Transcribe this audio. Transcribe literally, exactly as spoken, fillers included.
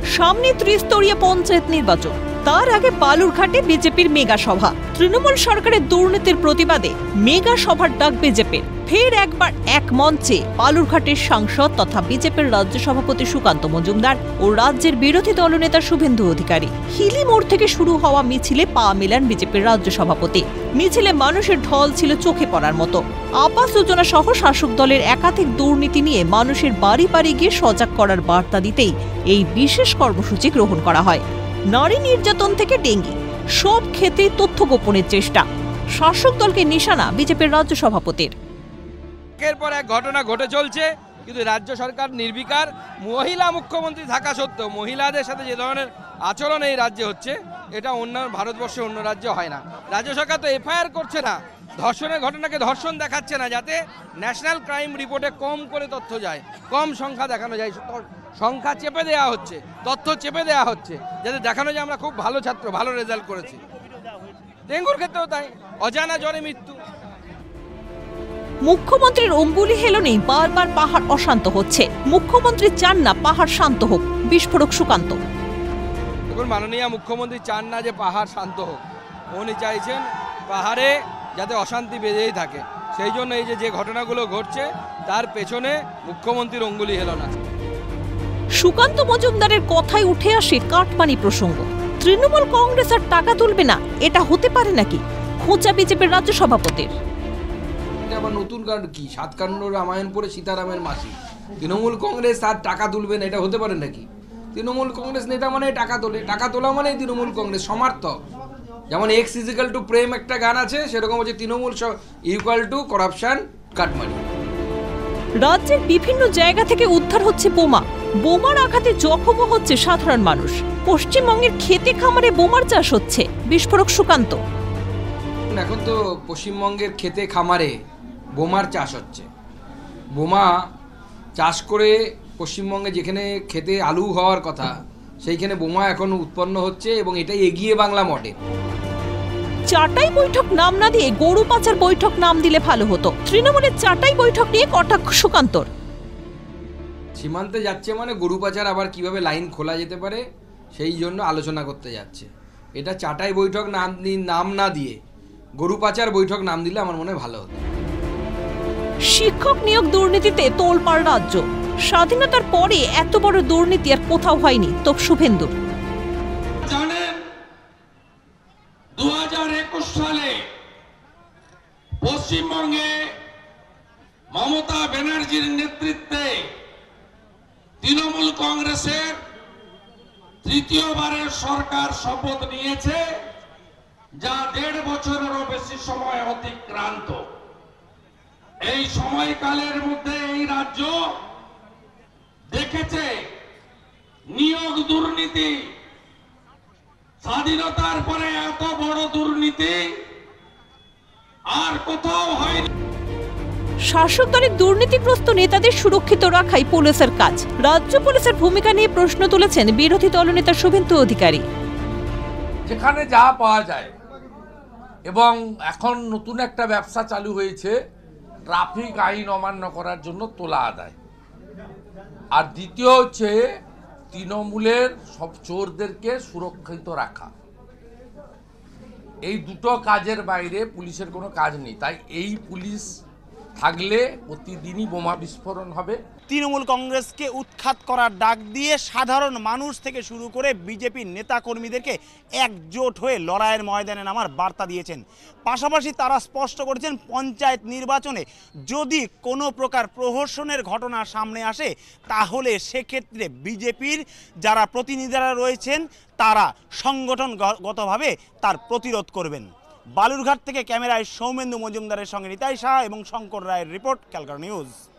সামনে ত্রিস্তরীয় পঞ্চায়েত নির্বাচন, তার আগে বালুরঘাটে বিজেপির মেগা সভা। তৃণমূল সরকারের দুর্নীতির প্রতিবাদে মেগা সভার ডাক বিজেপির। ফের একবার এক মঞ্চে বালুরঘাটের সাংসদ তথা বিজেপির রাজ্য সভাপতি সুকান্ত মজুমদার ও রাজ্যের বিরোধী দলনেতা শুভেন্দু অধিকারী। হিলি মোড় থেকে শুরু হওয়া মিছিলে পা মেলান বিজেপির রাজ্য সভাপতি। মিছিলে মানুষের ঢল ছিল চোখে পড়ার মতো। আবাস যোজনা সহ শাসক দলের একাধিক দুর্নীতি নিয়ে মানুষের বাড়ি বাড়ি গিয়ে সজাগ করার বার্তা দিতেই এই বিশেষ কর্মসূচি গ্রহণ করা হয়। নারী নির্যাতন থেকে ডেঙ্গি সব ক্ষেত্রে তথ্য গোপনের চেষ্টা, শাসক দলকে নিশানা বিজেপির রাজ্য সভাপতির। একের পর এক ঘটনা ঘটে চলছে, কিন্তু রাজ্য সরকার নির্বিকার। মহিলা মুখ্যমন্ত্রী থাকা সত্ত্বেও মহিলাদের সাথে যে ধরনের আচরণ এই রাজ্যে হচ্ছে, এটা অন্য ভারতবর্ষে অন্য রাজ্যে হয় না। রাজ্য সরকার তো এফআইআর করছে না, ধর্ষণের ঘটনাকে ধর্ষণ দেখাচ্ছে না, যাতে ন্যাশনাল ক্রাইম রিপোর্টে কম করে তথ্য যায়, কম সংখ্যা দেখানো যায়। সংখ্যা চেপে দেওয়া হচ্ছে, তথ্য চেপে দেওয়া হচ্ছে, যাতে দেখানো যায় আমরা খুব ভালো ছাত্র, ভালো রেজাল্ট করেছি। ডেঙ্গুর ক্ষেত্রেও তাই, অজানা জ্বরে মৃত্যু। মুখ্যমন্ত্রীর অঙ্গুলি হেলনেই বারবার পাহাড় অশান্ত হচ্ছে। মুখ্যমন্ত্রী চান না পাহাড় শান্ত হোক, বিস্ফোরক সুকান্ত। এখন মাননীয় মুখ্যমন্ত্রী চান না যে পাহাড় শান্ত হোক, উনি চাইছেন পাহাড়ে যাতে অশান্তি বেজেই থাকে। সেই জন্য এই যে যে ঘটনাগুলো ঘটছে, তার পেছনে মুখ্যমন্ত্রীর অঙ্গুলি হেলন আছে। সুকান্ত মজুমদারের কথায় উঠে আসে কাটমানি প্রসঙ্গ। তৃণমূল কংগ্রেস আর টাকা তুলবে না, এটা হতে পারে নাকি? খোঁচা বিজেপির রাজ্য সভাপতির। আবার নতুন কারণ কি? সাতকান্ন রামায়ণ পড়ে সীতারামের মাসি। তৃণমূল কংগ্রেস আর টাকা তুলবে না, এটা হতে পারে নাকি? তৃণমূল কংগ্রেস নেতা মানে টাকা তোলে, টাকা তোলা মানে তৃণমূল কংগ্রেস সমার্থক। যেমন এক্স ইজিক্যাল টু প্রেম একটা গান আছে, সেরকম হচ্ছে Trinamool equal to corruption, cut money. রাজ্যের বিভিন্ন জায়গা থেকে উদ্ধার হচ্ছে বোমা। বোমার আঘাতে জখমও হচ্ছে সাধারণ মানুষ। পশ্চিমবঙ্গের খেতে খামারে বোমার চাষ হচ্ছে, বিস্ফোরক সুকান্ত। এখন তো পশ্চিমবঙ্গের খেতে খামারে বোমার চাষ হচ্ছে। বোমা চাষ করে পশ্চিমবঙ্গে যেখানে খেতে আলু হওয়ার কথা, সেইখানে বোমা এখন উৎপন্ন হচ্ছে, এবং এটাই এগিয়ে বাংলা মডেল। চাটাই বৈঠক নাম না দিয়ে গরু পাচার বৈঠক নাম দিলে ভালো হতো। তৃণমূলের চাটাই বৈঠক নিয়ে কটাক্ষ সুকান্তর। সীমান্তে যাচ্ছে মানে গরু পাচার আবার কিভাবে লাইন খোলা যেতে পারে, সেই জন্য আলোচনা করতে যাচ্ছে। এটা চাটাই বৈঠক নাম নাম না দিয়ে গরু পাচার বৈঠক নাম দিলে আমার মনে হয় ভালো হতো। শিক্ষক নিয়োগ দুর্নীতিতে তোলপাড় রাজ্য। স্বাধীনতার পরে এত বড় দুর্নীতি আর কোথাও হয়নি, তো শুভেন্দুর। জানেন, দু হাজার একুশ সালে পশ্চিমবঙ্গে মমতা ব্যানার্জির নেতৃত্বে তৃণমূল কংগ্রেসের তৃতীয়বারের সরকার শপথ নিয়েছে, যা দেড় বছরেরও বেশি সময় অতিক্রান্ত। এই সময়কালের মধ্যে এই রাজ্য দেখেছে নিয়োগ দুর্নীতি। স্বাধীনতার পরে এত বড় দুর্নীতি আর কোথাও হয়নি। শাসক দলের দুর্নীতিগ্রস্ত নেতাদের সুরক্ষিত রাখাই পুলিশের কাজ। রাজ্য পুলিশের ভূমিকা নিয়ে প্রশ্ন তুলেছেন বিরোধী দলনেতা শুভেন্দু অধিকারী। যেখানে যা পাওয়া যায়, এবং এখন নতুন একটা ব্যবসা চালু হয়েছে ট্রাফিক আইন অমান্য করার জন্য তোলা আদায়। আর দ্বিতীয় হচ্ছে তৃণমূলের সব চোরদেরকে সুরক্ষিত রাখা। এই দুটো কাজের বাইরে পুলিশের কোনো কাজ নেই। তাই এই পুলিশ থাকলে প্রতিদিনই বোমা বিস্ফোরণ হবে। তৃণমূল কংগ্রেসকে উৎখাত করার ডাক দিয়ে সাধারণ মানুষ থেকে শুরু করে বিজেপির নেতাকর্মীদেরকে একজোট হয়ে লড়াইয়ের ময়দানে নামার বার্তা দিয়েছেন। পাশাপাশি তারা স্পষ্ট করেছেন, পঞ্চায়েত নির্বাচনে যদি কোনো প্রকার প্রহসনের ঘটনা সামনে আসে, তাহলে সেক্ষেত্রে বিজেপির যারা প্রতিনিধিরা রয়েছেন তারা সংগঠনগতভাবে তার প্রতিরোধ করবেন। বালুরঘাট থেকে ক্যামেরায় সৌমেন্দু মজুমদারের সঙ্গে নিতাই শাহ এবং শঙ্কর রায়ের রিপোর্ট, ক্যালকাটা নিউজ।